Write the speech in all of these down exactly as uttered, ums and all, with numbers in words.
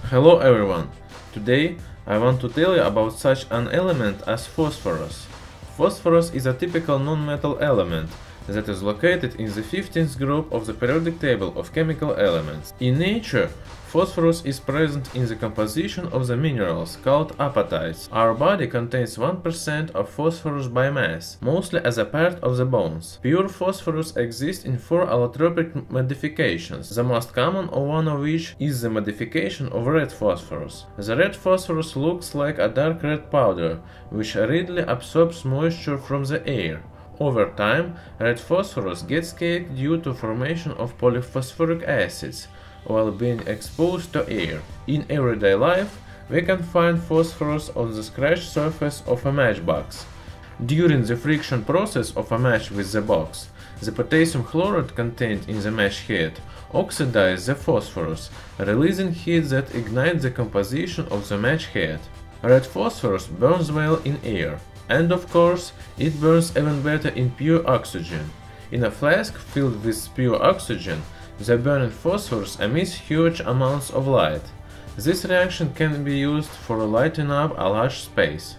Hello everyone! Today I want to tell you about such an element as phosphorus. Phosphorus is a typical non-metal element that is located in the fifteenth group of the periodic table of chemical elements. In nature, phosphorus is present in the composition of the minerals called apatites. Our body contains one percent of phosphorus by mass, mostly as a part of the bones. Pure phosphorus exists in four allotropic modifications, the most common of one of which is the modification of red phosphorus. The red phosphorus looks like a dark red powder, which readily absorbs moisture from the air. Over time, red phosphorus gets caked due to formation of polyphosphoric acids while being exposed to air. In everyday life, we can find phosphorus on the scratched surface of a matchbox. During the friction process of a match with the box, the potassium chlorate contained in the match head oxidizes the phosphorus, releasing heat that ignites the composition of the match head. Red phosphorus burns well in air. And of course, it burns even better in pure oxygen. In a flask filled with pure oxygen, the burning phosphorus emits huge amounts of light. This reaction can be used for lighting up a large space.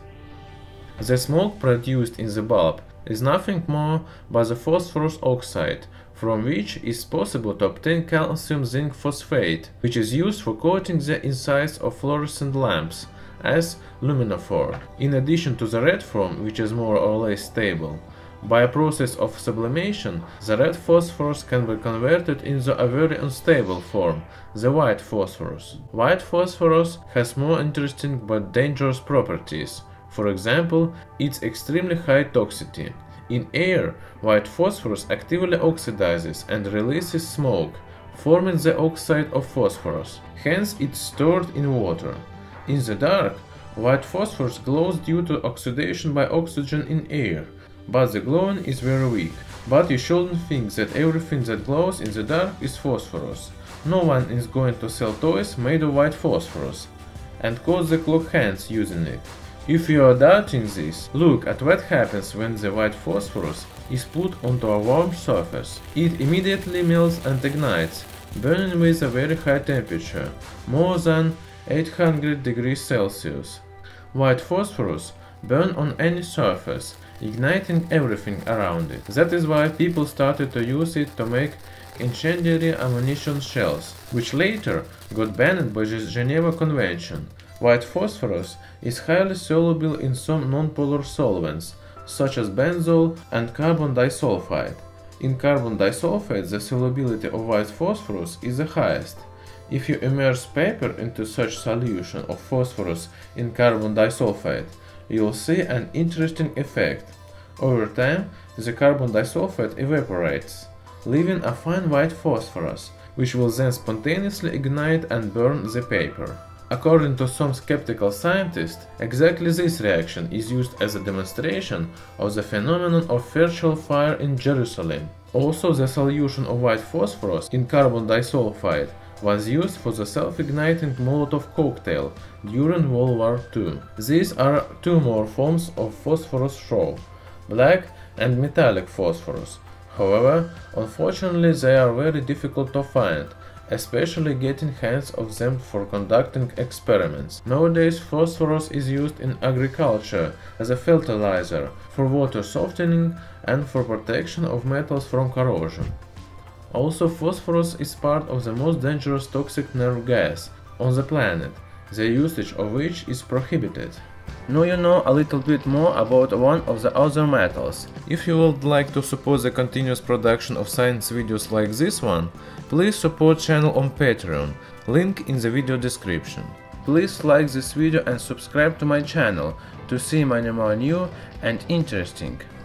The smoke produced in the bulb is nothing more but the phosphorus oxide, from which it is possible to obtain calcium zinc phosphate, which is used for coating the insides of fluorescent lamps as luminophore, in addition to the red form, which is more or less stable. By a process of sublimation, the red phosphorus can be converted into a very unstable form, the white phosphorus. White phosphorus has more interesting but dangerous properties. For example, its extremely high toxicity. In air, white phosphorus actively oxidizes and releases smoke, forming the oxide of phosphorus. Hence, it's stored in water. In the dark, white phosphorus glows due to oxidation by oxygen in air, but the glowing is very weak. But you shouldn't think that everything that glows in the dark is phosphorus. No one is going to sell toys made of white phosphorus and cause the clock hands using it. If you are doubting this, look at what happens when the white phosphorus is put onto a warm surface. It immediately melts and ignites, burning with a very high temperature, more than eight hundred degrees Celsius. White phosphorus burns on any surface, igniting everything around it. That is why people started to use it to make incendiary ammunition shells, which later got banned by the Geneva Convention. White phosphorus is highly soluble in some nonpolar solvents, such as benzol and carbon disulfide. In carbon disulfide, the solubility of white phosphorus is the highest. If you immerse paper into such solution of phosphorus in carbon disulfide, you'll see an interesting effect. Over time, the carbon disulfide evaporates, leaving a fine white phosphorus, which will then spontaneously ignite and burn the paper. According to some skeptical scientists, exactly this reaction is used as a demonstration of the phenomenon of virtual fire in Jerusalem. Also, the solution of white phosphorus in carbon disulfide was used for the self-igniting Molotov cocktail during World War Two. These are two more forms of phosphorus show, black and metallic phosphorus. However, unfortunately they are very difficult to find, especially getting hands of them for conducting experiments. Nowadays phosphorus is used in agriculture as a fertilizer, for water softening and for protection of metals from corrosion. Also, phosphorus is part of the most dangerous toxic nerve gas on the planet, the usage of which is prohibited. Now you know a little bit more about one of the other metals. If you would like to support the continuous production of science videos like this one, please support channel on Patreon, link in the video description. Please like this video and subscribe to my channel to see many more new and interesting